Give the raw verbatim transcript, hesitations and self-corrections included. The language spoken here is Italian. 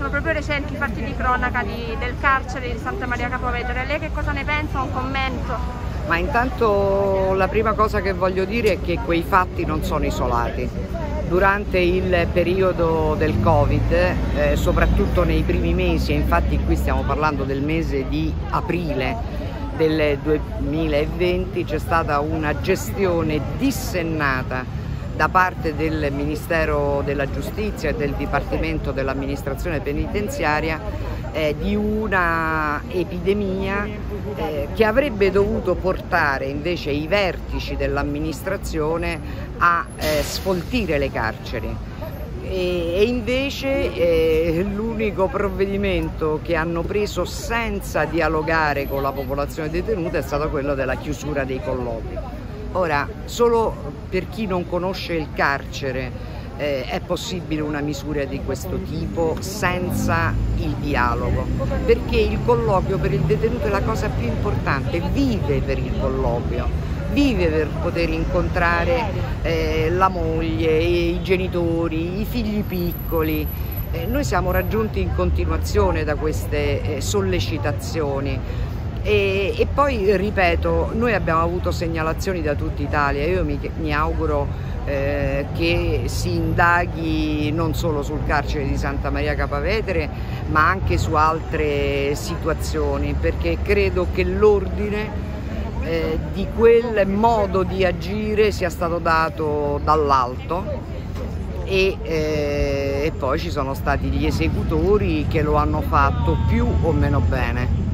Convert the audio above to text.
sono proprio recenti i fatti di cronaca di, del carcere di Santa Maria Capua Vetere. Lei che cosa ne pensa? Un commento? Ma intanto la prima cosa che voglio dire è che quei fatti non sono isolati. Durante il periodo del Covid, eh, soprattutto nei primi mesi, e infatti qui stiamo parlando del mese di aprile del duemilaventi, c'è stata una gestione dissennata da parte del Ministero della Giustizia e del Dipartimento dell'Amministrazione Penitenziaria eh, di una epidemia eh, che avrebbe dovuto portare invece i vertici dell'amministrazione a eh, sfoltire le carceri. E invece eh, l'unico provvedimento che hanno preso senza dialogare con la popolazione detenuta è stato quello della chiusura dei colloqui. Ora, solo per chi non conosce il carcere eh, è possibile una misura di questo tipo senza il dialogo, perché il colloquio per il detenuto è la cosa più importante, vive per il colloquio, vive per poter incontrare eh, la moglie, i genitori, i figli piccoli. Eh, noi siamo raggiunti in continuazione da queste eh, sollecitazioni. E, e poi, ripeto, noi abbiamo avuto segnalazioni da tutta Italia, io mi, mi auguro eh, che si indaghi non solo sul carcere di Santa Maria Capua Vetere, ma anche su altre situazioni, perché credo che l'ordine eh, di quel modo di agire sia stato dato dall'alto e, eh, e poi ci sono stati gli esecutori che lo hanno fatto più o meno bene.